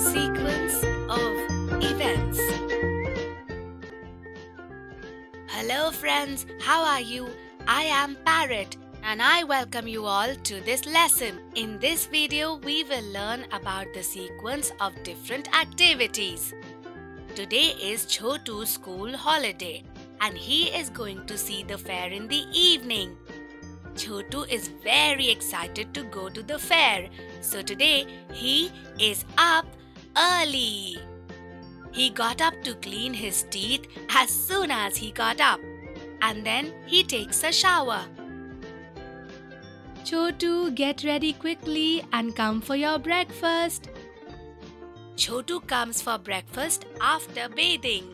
Sequence of events. Hello friends, how are you? I am Parrot and I welcome you all to this lesson. In this video, we will learn about the sequence of different activities. Today is Chotu's school holiday and he is going to see the fair in the evening. Chotu is very excited to go to the fair, so today he is up early. He got up to clean his teeth as soon as he got up, and then he takes a shower. Chotu, get ready quickly and come for your breakfast. Chotu comes for breakfast after bathing.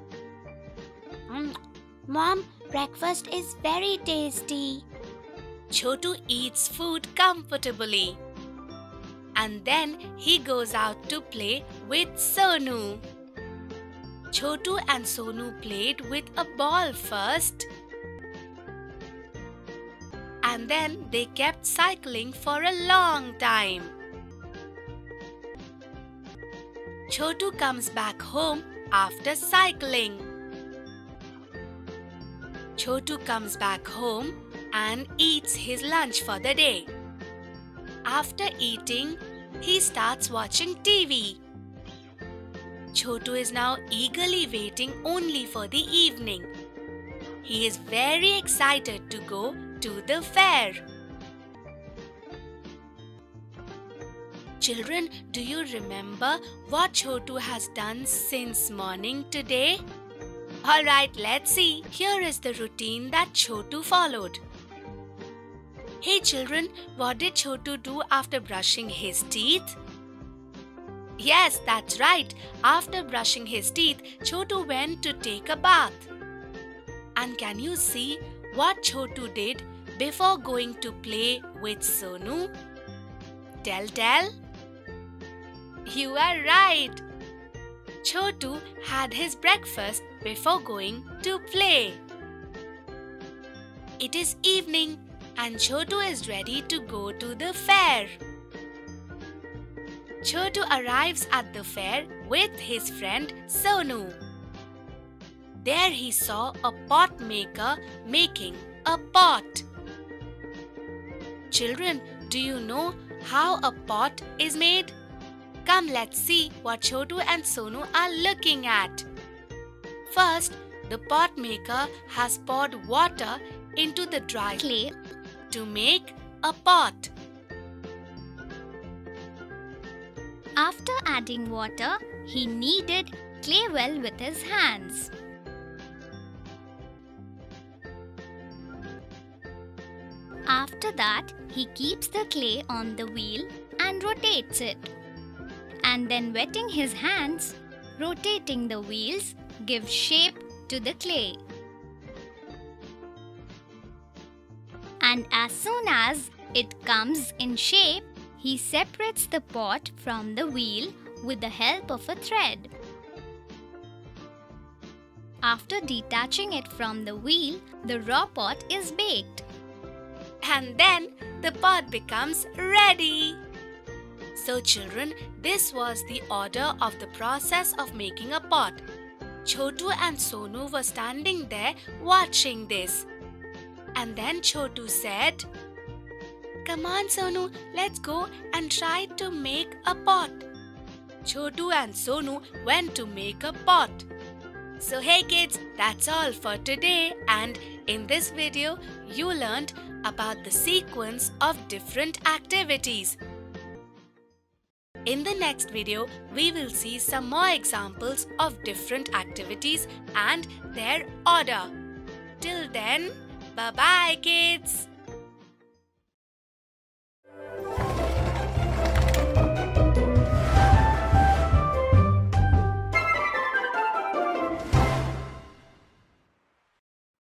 Mom, breakfast is very tasty. Chotu eats food comfortably. And then he goes out to play with Sonu. Chotu and Sonu played with a ball first. And then they kept cycling for a long time. Chotu comes back home after cycling. Chotu comes back home and eats his lunch for the day. After eating, he starts watching TV. Chotu is now eagerly waiting only for the evening. He is very excited to go to the fair. Children, do you remember what Chotu has done since morning today? Alright, let's see. Here is the routine that Chotu followed. Hey children, what did Chotu do after brushing his teeth? Yes, that's right. After brushing his teeth, Chotu went to take a bath. And can you see what Chotu did before going to play with Sonu? Tell. You are right. Chotu had his breakfast before going to play. It is evening and Chotu is ready to go to the fair. Chotu arrives at the fair with his friend Sonu. There he saw a pot maker making a pot. Children, do you know how a pot is made? Come, let's see what Chotu and Sonu are looking at. First, the pot maker has poured water into the dry clay to make a pot. After adding water, he kneaded clay well with his hands. After that, he keeps the clay on the wheel and rotates it. And then wetting his hands, rotating the wheels gives shape to the clay. And as soon as it comes in shape, he separates the pot from the wheel with the help of a thread. After detaching it from the wheel, the raw pot is baked. And then the pot becomes ready. So children, this was the order of the process of making a pot. Chotu and Sonu were standing there watching this. And then Chotu said, "Come on Sonu, let's go and try to make a pot." Chotu and Sonu went to make a pot. So hey kids, that's all for today, and in this video you learned about the sequence of different activities. In the next video, we will see some more examples of different activities and their order. Till then, bye-bye kids!